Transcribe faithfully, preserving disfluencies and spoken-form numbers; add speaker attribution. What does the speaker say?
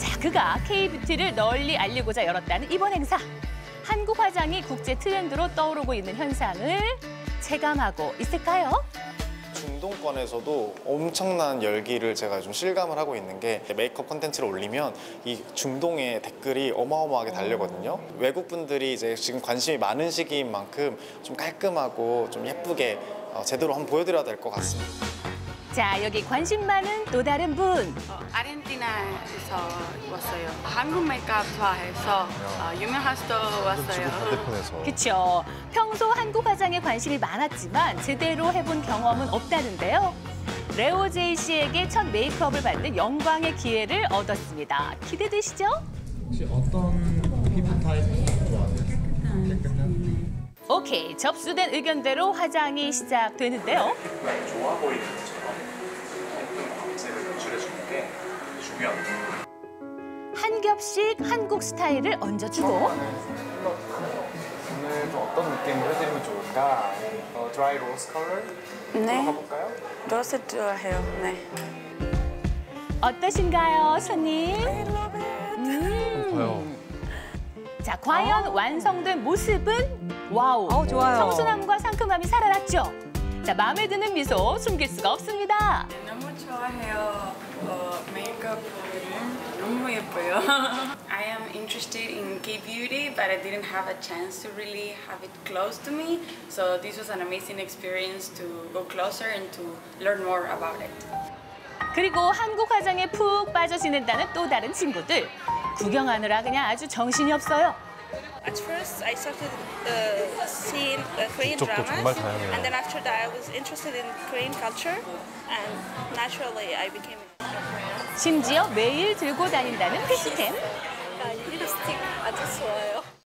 Speaker 1: 자, 그가 K-뷰티를 널리 알리고자 열었다는 이번 행사. 한국 화장이 국제 트렌드로 떠오르고 있는 현상을 체감하고 있을까요?
Speaker 2: 중동권에서도 엄청난 열기를 제가 좀 실감을 하고 있는 게 메이크업 콘텐츠를 올리면 이 중동의 댓글이 어마어마하게 달리거든요. 외국 분들이 이제 지금 관심이 많은 시기인 만큼 좀 깔끔하고 좀 예쁘게 제대로 한번 보여드려야 될 것 같습니다.
Speaker 1: 자, 여기 관심 많은 또 다른 분.
Speaker 3: 어, 아르헨티나에서 왔어요. 한국 메이크업 좋아해서 어, 유명한 스토어 왔어요.
Speaker 4: 반대편에서.
Speaker 1: 그쵸. 평소 한국 화장에 관심이 많았지만 제대로 해본 경험은 없다는데요. 레오 제이 씨에게 첫 메이크업을 받는 영광의 기회를 얻었습니다. 기대되시죠?
Speaker 4: 혹시 어떤 피부 타입 좋아하세요? 깨끗한?
Speaker 1: 오케이, 접수된 의견대로 화장이 시작되는데요.
Speaker 2: 좋아 보이는 것처럼 예쁜 광채를 연출해주는 게 중요합니다.
Speaker 1: 한 겹씩 한국 스타일을 얹어주고
Speaker 2: 오늘 좀 어떤 느낌으로 해드리면 좋을까? 어, 드라이 로즈 컬러
Speaker 3: 네,
Speaker 2: 가볼까요?
Speaker 3: 로즈 좋아해요. 네.
Speaker 1: 어떠신가요, 손님? 음.
Speaker 4: 봐요.
Speaker 1: 자, 과연 완성된 모습은? 와우,
Speaker 5: 어, 좋아요.
Speaker 1: 청순함과 상큼함이 살아났죠? 자, 마음에 드는 미소 숨길 수가 없습니다.
Speaker 3: 너무 좋아해요. 어, 메이크업 너무 예뻐요. I am interested in K-beauty, but I didn't have a chance to really have it close to me. So this was an amazing experience to go closer and to learn more about it.
Speaker 1: 그리고 한국 화장에 푹 빠져 지낸다는 또 다른 친구들. 구경하느라 그냥 아주 정신이 없어요.
Speaker 6: At first, I started uh, seeing uh, Korean
Speaker 4: 이쪽도
Speaker 6: dramas,
Speaker 4: 정말 다양해요.
Speaker 6: and then after that, I was interested in Korean culture, and naturally, I became.
Speaker 1: 심지어 매일 들고 다닌다는 패시템.